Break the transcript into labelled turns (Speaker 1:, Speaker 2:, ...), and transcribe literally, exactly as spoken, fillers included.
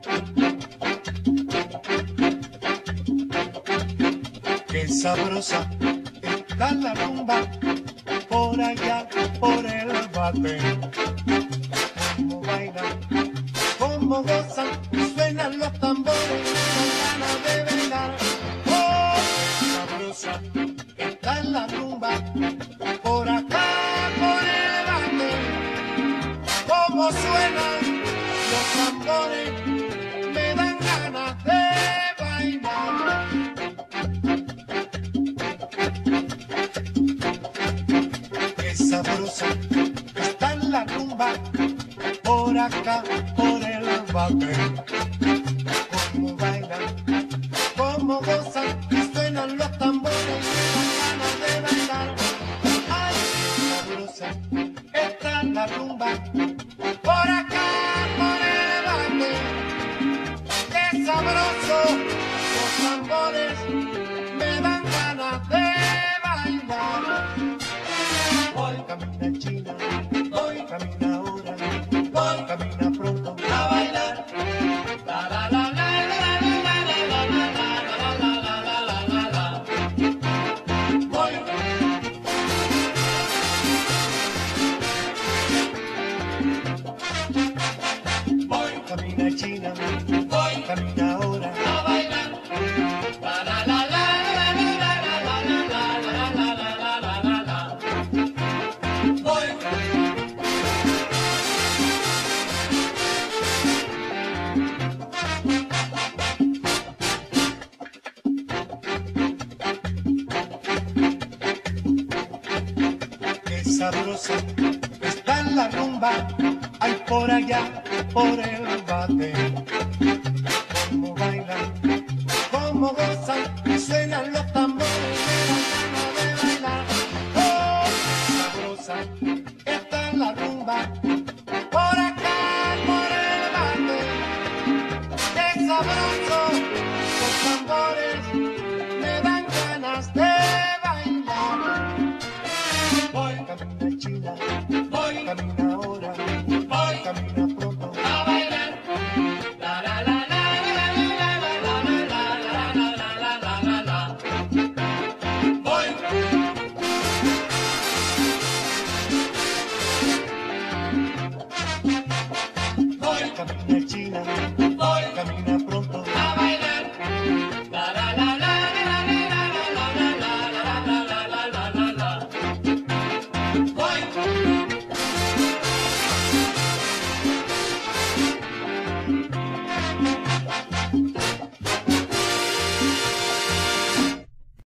Speaker 1: Qué sabrosa está la rumba por allá, por el bate. Cómo bailan, cómo gozan, suenan los tambores, con ganas de bailar. Oh, qué sabrosa está la rumba por acá, por el bate. Cómo suenan los tambores, me dan ganas de bailar. Qué sabrosa está la rumba por acá, por el bate. Cómo bailan, cómo gozan, suenan los tambores, me dan ganas de bailar. Ay, qué sabrosa está la rumba por acá, por el bate. Qué sabroso los tambores, me dan ganas de bailar. Voy camina China, voy camina ahora, voy camina pronto a bailar. La la la la la la la la la la la la la la. Voy. Voy camina China, voy camina ahora a bailar. La la la la la la la la la la la la la la. Voy. Qué sabrosa está la rumba, ay por allá, por el bate. Cómo bailan, cómo gozan, suenan los tambores, me dan ganas de bailar. Oh, qué sabrosa está la rumba por acá, por el bate. Qué sabroso los tambores, me dan ganas de bailar. Voy camina China, voy camina ahora, voy camina pronto a bailar. La la la la la la la la la la la la la. Voy. Voy camina China.